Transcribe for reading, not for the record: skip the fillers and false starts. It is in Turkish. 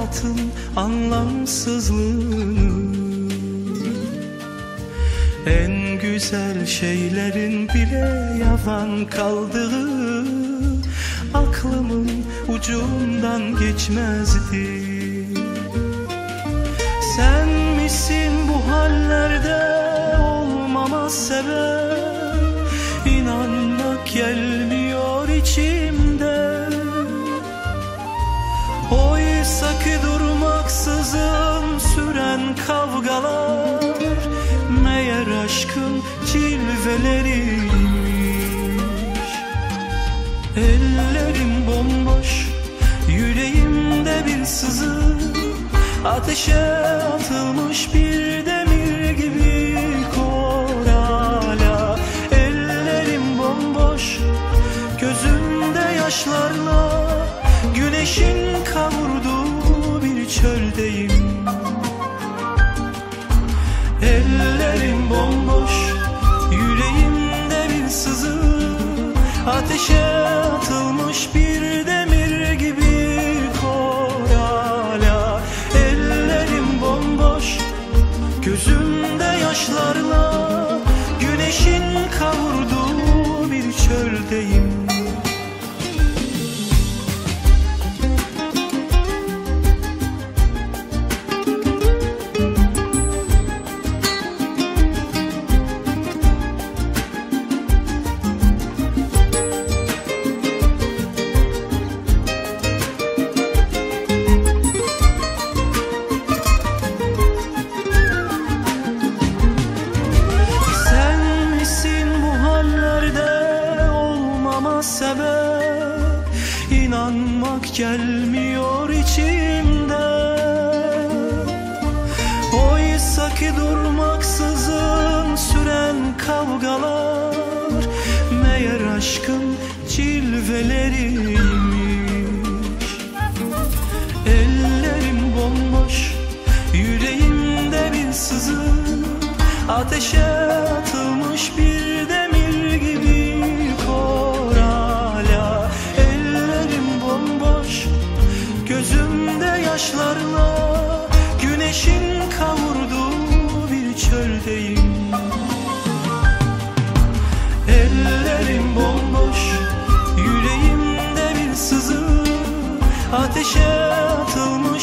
hayatın anlamsızlığını. En güzel şeylerin bile yavan kaldığı aklımın ucundan geçmezdi. Sen misin bu hallerde olmama sebep? İnanmak gelmiyor içimde. Oysa ki durmaksızın süren kavgalar meğer aşkın cilveleriymiş. Ellerim bomboş, yüreğimde bir sızı, ateşe atılmış bir demir gibi kor hala. Ellerim bomboş, gözümde yaşlarla güneşin kavurduğu bir çöldeyim. Ellerim bomboş, yüreğimde bir sızı, ateşe atılmış bir demir gibi kor hala. Ellerim bomboş, gözümde yaşlarla güneşin kavurduğu bir çöldeyim. Sebep inanmak gelmiyor içimde. Oysa ki durmaksızın süren kavgalar meğer aşkın cilveleriymiş. Ellerim bomboş, yüreğimde bir sızı, ateşe atılmış bir demir gibi kor hala. Ellerim bomboş, gözümde yaşlarla güneşin kavurduğu bir çöldeyim. Ellerim bomboş, yüreğimde bir sızı, ateşe atılmış